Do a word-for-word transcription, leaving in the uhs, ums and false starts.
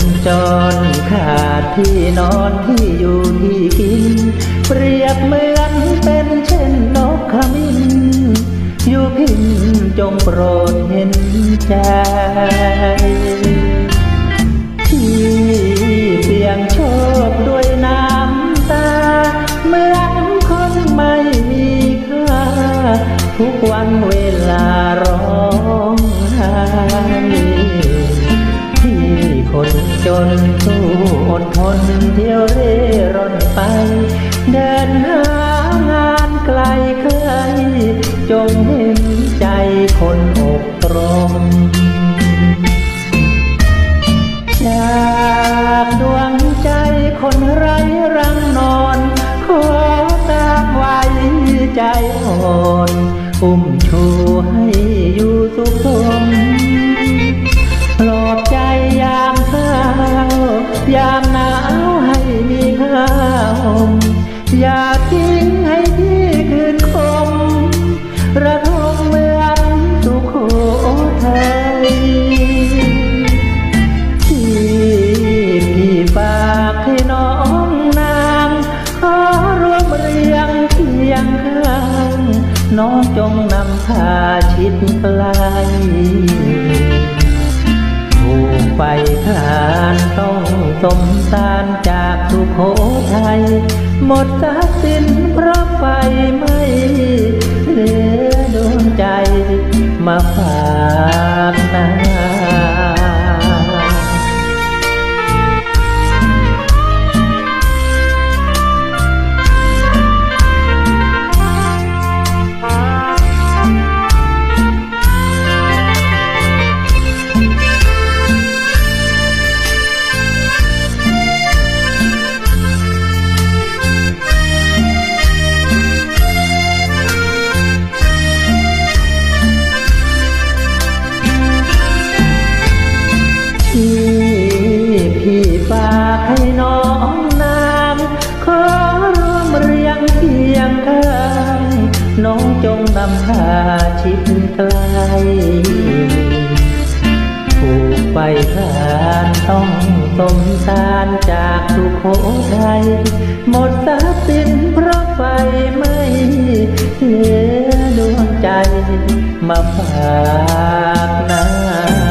จรขาดที่นอนที่อยู่ที่กินเปรียบเหมือนเป็นเช่นนกขมิ้นอยู่พินจงโปรดเห็นใจที่เสี่ยงโชคด้วยน้ำตาเหมือนคนไม่มีค่าทุกวันเวลาร้องไห้ที่คนจนสู้อดทนเที่ยวเร่ร่อนไปเดินหางานไกลเคยจงเห็นใจคนอกตรมจากดวงใจคนไร้รังนอนขอตามไว้ใจอ่อนอุ้มชูให้อยู่สุขสมปลอบใจยามเศร้ายามหนาวให้มีผ้าห่มอย่าทิ้งให้ที่คืนคมระทมเหมือนสุโขทัยที่พี่ฝากให้น้องนางขอรวมเรียงเคียงข้างน้องจงนำพาชิดไกลถูกไฟทานต้องสมสารจากสุโขทัยหมดทรัพย์สินเพราะไฟไม่เหลือดวงใจมาฝากนาพี่ฝากให้น้องนางขอร่วมเรียงเคียงข้างน้องจงนำพาชิดไกลถูกไฟทานต้องสมสารจากสุโขทัยหมดทรัพย์สินเพราะไฟไม่เหลือดวงใจมาฝากนา